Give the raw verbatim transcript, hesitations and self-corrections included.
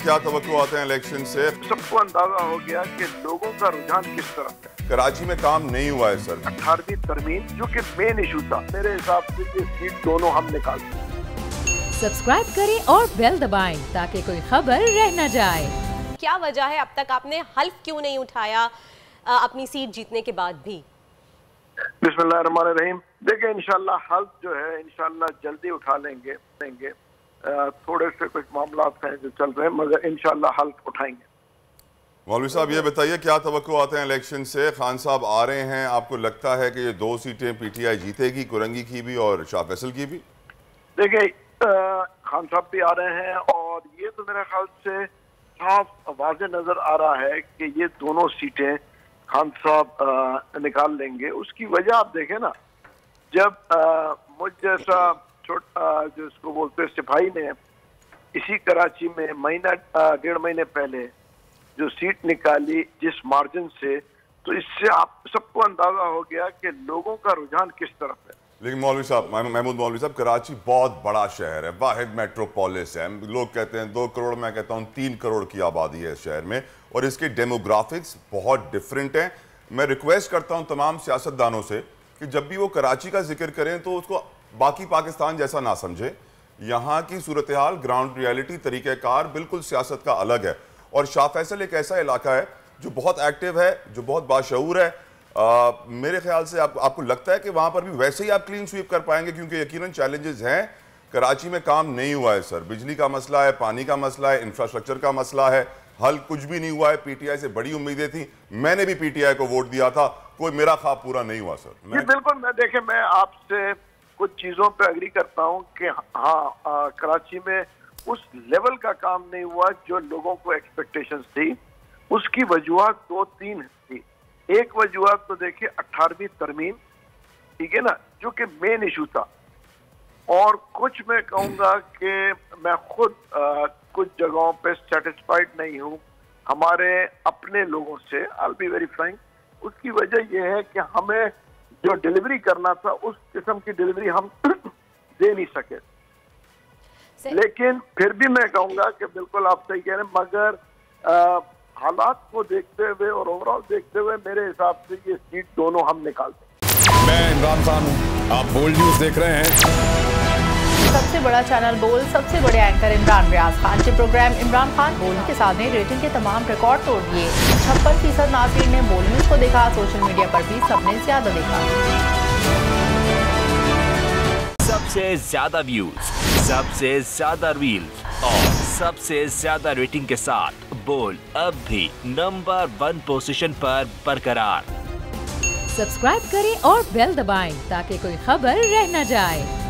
क्या तवक्को आते हैं इलेक्शन से? सबको अंदाजा हो गया कि लोगों का रुझान किस तरफ है। कराची में काम नहीं हुआ है सर। अठारहवीं तरमीम जो कि मेन इशू था, मेरे हिसाब से ये सीट दोनों हम निकाल दें। सब्सक्राइब करें और बेल दबाएं ताकि कोई खबर रह न जाए। क्या वजह है अब तक आपने हल्फ क्यों नहीं उठाया अपनी सीट जीतने के बाद भी? बिस्मिल्लाहिर्रहमानिर्रहीम। देखिए इंशाल्लाह हल्फ जो है इंशाल्लाह जल्दी उठा लेंगे लेंगे थोड़े से कुछ मामला हैं जो चल रहे हैं, मगर इंशाल्लाह हल्फ उठाएंगे। मौलवी साहब ये बताइए क्या तवक्को आते हैं इलेक्शन से? खान साहब आ रहे हैं, आपको लगता है कि ये दो सीटें पीटीआई जीतेगी, कुरंगी की भी और शाह फैसल की भी? देखिए खान साहब भी आ रहे हैं और ये तो मेरे ख्याल से साफ वाज़े नजर आ रहा है कि ये दोनों सीटें खान साहब निकाल लेंगे। उसकी वजह आप देखें ना, जब मुझ जैसा छोटा जो इसको बोलते सिपाही ने इसी कराची में महीना डेढ़ महीने पहले जो सीट निकाली जिस मार्जिन से, तो इससे आप सबको अंदाजा हो गया कि लोगों का रुझान किस तरफ है। लेकिन मौलवी साहब, महमूद मौलवी साहब, कराची बहुत बड़ा शहर है, वाहिद मेट्रोपोलिस है। लोग कहते हैं दो करोड़, मैं कहता हूँ तीन करोड़ की आबादी है इस शहर में, और इसके डेमोग्राफिक्स बहुत डिफरेंट हैं। मैं रिक्वेस्ट करता हूँ तमाम सियासतदानों से कि जब भी वो कराची का जिक्र करें तो उसको बाकी पाकिस्तान जैसा ना समझे। यहाँ की सूरत हाल, ग्राउंड रियलिटी, तरीक़ेकार बिल्कुल सियासत का अलग है। और शाह फैसल एक ऐसा इलाका है जो बहुत एक्टिव है, जो बहुत बाशऊर है। आ, मेरे ख्याल से आप, आपको लगता है कि वहाँ पर भी वैसे ही आप क्लीन स्वीप कर पाएंगे? क्योंकि यकीनन चैलेंजेस हैं। कराची में काम नहीं हुआ है सर, बिजली का मसला है, पानी का मसला है, इंफ्रास्ट्रक्चर का मसला है, हल कुछ भी नहीं हुआ है। पीटीआई से बड़ी उम्मीदें थी, मैंने भी पीटीआई को वोट दिया था, कोई मेरा ख्वाब पूरा नहीं हुआ सर। मैं बिल्कुल मैं देखे मैं आपसे कुछ चीज़ों पे एग्री करता हूँ कि हाँ आ, कराची में उस लेवल का काम नहीं हुआ जो लोगों को एक्सपेक्टेशंस थी। उसकी वजूहत दो तीन थी। एक वजूहत तो देखिए अठारहवीं तरमीम, ठीक है ना, जो कि मेन इशू था। और कुछ मैं कहूँगा कि मैं खुद आ, कुछ जगहों पे सेटिस्फाइड नहीं हूँ हमारे अपने लोगों से। I will be very frank. उसकी वजह यह है कि हमें जो डिलीवरी करना था उस किस्म की डिलीवरी हम दे नहीं सके। लेकिन फिर भी मैं कहूँगा कि बिल्कुल आप सही कह रहे हैं, मगर आ, हालात को देखते हुए और ओवरऑल देखते हुए मेरे हिसाब से ये सीट दोनों हम निकालते हैं। मैं इमरान खान हूँ, आप बोल्ड न्यूज देख रहे हैं। सबसे बड़ा चैनल बोल, सबसे बड़े एंकर इमरान रियाज खान के प्रोग्राम इमरान खान बोल के साथ ने रेटिंग के तमाम रिकॉर्ड तोड़ दिए। छप्पन फीसद नाज़रीन ने बोल न्यूज को देखा। सोशल मीडिया पर भी सबने ज्यादा देखा। सबसे ज्यादा व्यूज, सबसे ज्यादा रील्स और सबसे ज्यादा रेटिंग के साथ बोल अब भी नंबर वन पोजीशन पर बरकरार। सब्सक्राइब करें और बेल दबाएं ताकि कोई खबर रह न जाए।